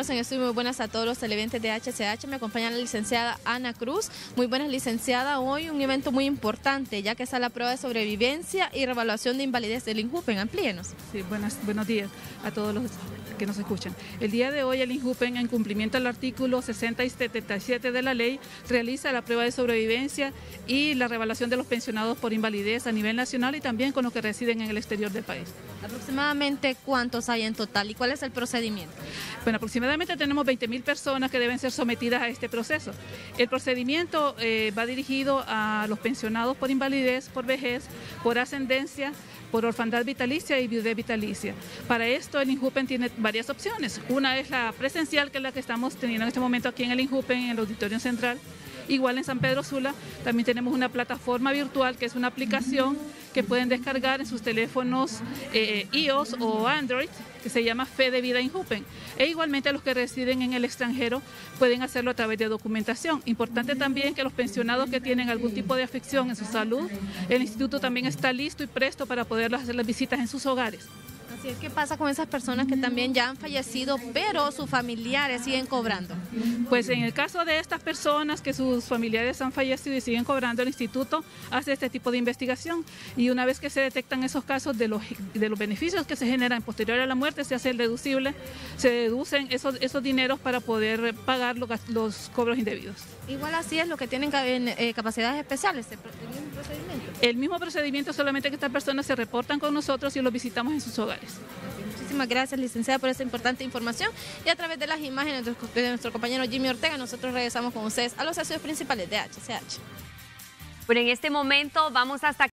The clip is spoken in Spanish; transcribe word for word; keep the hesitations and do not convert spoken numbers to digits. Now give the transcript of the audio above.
compañeros en estudio, muy buenas a todos los televidentes de H C H. Me acompaña la licenciada Ana Cruz. Muy buenas, licenciada. Hoy un evento muy importante, ya que está la prueba de sobrevivencia y revaluación de invalidez del INJUPEN. Amplíenos. Sí, buenas, buenos días a todos los que nos escuchan. El día de hoy el INJUPEN, en cumplimiento del artículo sesenta y setenta y siete de la ley, realiza la prueba de sobrevivencia y la revaluación de los pensionados por invalidez a nivel nacional y también con los que residen en el exterior del país. ¿Aproximadamente cuántos hay en total y cuál es el procedimiento? Bueno, aproximadamente tenemos veinte mil personas que deben ser sometidas a este proceso. El procedimiento eh, va dirigido a los pensionados por invalidez, por vejez, por ascendencia, por orfandad vitalicia y viudez vitalicia. Para esto el INJUPEN tiene varias opciones. Una es la presencial, que es la que estamos teniendo en este momento aquí en el INJUPEN, en el Auditorio Central. Igual en San Pedro Sula también tenemos una plataforma virtual, que es una aplicación que pueden descargar en sus teléfonos eh, iOS o Android, que se llama Fe de Vida INJUPEN. E igualmente los que residen en el extranjero pueden hacerlo a través de documentación. Importante también que los pensionados que tienen algún tipo de afección en su salud, el instituto también está listo y presto para poder hacer las visitas en sus hogares. Así es. ¿Qué pasa con esas personas que también ya han fallecido, pero sus familiares siguen cobrando? Pues en el caso de estas personas que sus familiares han fallecido y siguen cobrando, el instituto hace este tipo de investigación y una vez que se detectan esos casos de los, de los beneficios que se generan posterior a la muerte, se hace el deducible, se deducen esos, esos dineros para poder pagar los, los cobros indebidos. Igual así es lo que tienen eh, capacidades especiales, el mismo procedimiento. El mismo procedimiento, solamente que estas personas se reportan con nosotros y los visitamos en sus hogares. Muchísimas gracias, licenciada, por esta importante información, y a través de las imágenes de nuestro compañero Jimmy Ortega, nosotros regresamos con ustedes a los estudios principales de H C H. Bueno, en este momento vamos hasta